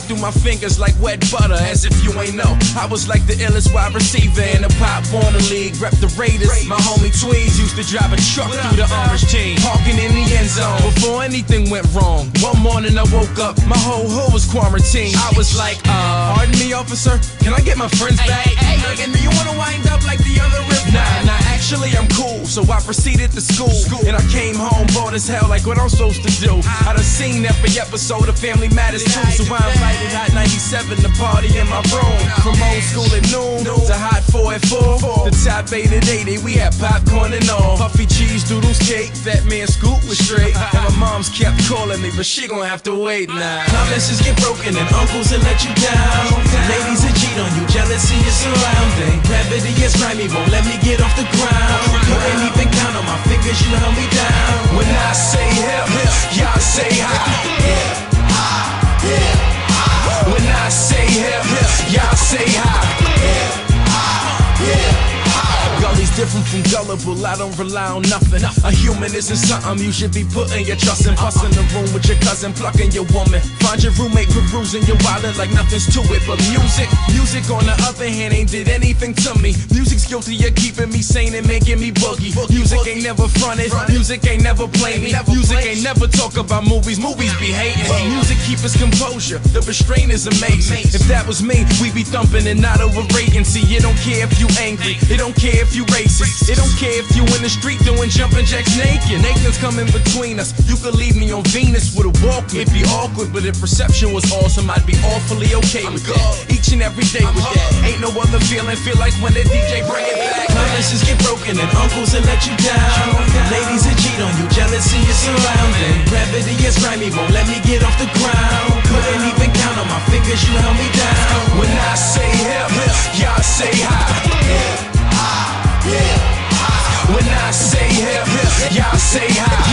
through my fingers like wet butter. As if you ain't know, I was like the illest wide receiver in the Pop Warner League. Rep the Raiders. My homie Tweez used to drive a truck through the orange team, parking in the end zone before anything went wrong. One morning I woke up, my whole hood was quarantined. I was like, pardon me, officer, can I get my friends back? Hey, and do you wanna wind up like the other rip? Nah, actually I'm cool. So I proceeded to school, and I came home bored as hell, like what I'm supposed to do. I done seen every episode of Family Matters too, so I invited Hot 97 to party in my room. From old school at noon to Hot 4 at 4, the top 8 at 80, we had popcorn and all. Puffy cheese doodles, cake, Fat Man Scoop was straight. And my mom's kept calling me, but she gon' have to wait now. Promises get broken and uncles will let you down. Ladies that cheat on you, jealousy is surrounding. Gravity is grimy, won't let me get off the ground. Couldn't even count on my fingers, you held me down. When I say hip, y'all say high. When I say hip, y'all say high. Gully's different from gullible, I don't rely on nothing. A human isn't something you should be putting your trust in. Busting the room with your cousin, plucking your woman. Find your roommate perusing your wallet like nothing's to it. But music on the other hand ain't did anything to me. Music's guilty of keeping me sane and making me boogie. Music ain't never fronted, music ain't never played me. Music ain't never talk about movies, movies be hating. Music keep its composure, the restraint is amazing. If that was me, we'd be thumping and not overrating. See, it don't care if you angry, it don't care if you racist, it don't care if you in the street doing jumping jacks naked. Nathan's coming between us, you could leave me on Venus with a walk. It'd be awkward, but if perception was awesome, I'd be awfully okay with that. Each and every day with that, ain't no other feeling, feel like when the DJ bring it back. Promises get broken and uncles will let you down. Ladies that cheat on you, jealousy is surrounding. Gravity is grimy, won't let me get off the ground. Couldn't even count on my fingers, you held me down. When I say hip, y'all say high. When I say hip, y'all say high.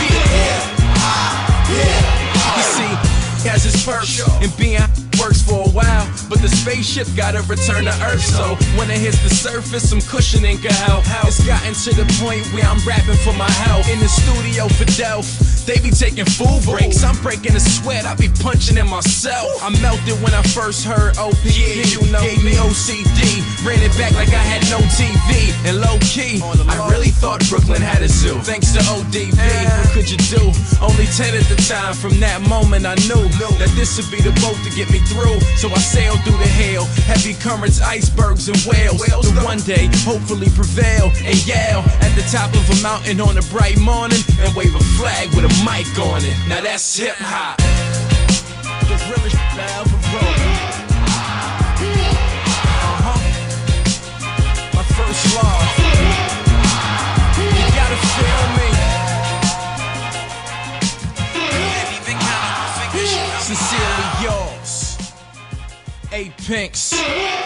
You see, has its perks, and being works for a while, but the spaceship gotta return to Earth. So when it hits the surface, some cushioning can help. It's gotten to the point where I'm rapping for my health. In the studio for Delph, they be taking food breaks. I'm breaking a sweat, I be punching in myself. I melted when I first heard OPP, you know, gave me OCD, ran it back like I had no TV. And low key, I really thought Brooklyn had a zoo. Thanks to ODB, what could you do? Only 10 at the time. From that moment I knew that this would be the boat to get me through. So I sailed through the hail, heavy currents, icebergs, and whales. To one day, hopefully prevail and yell at the top of a mountain on a bright morning and wave a flag with a mic on it. Now that's hip hop. The realest I ever wrote. My first love. You gotta feel me. Sincerely yours, A Pinks.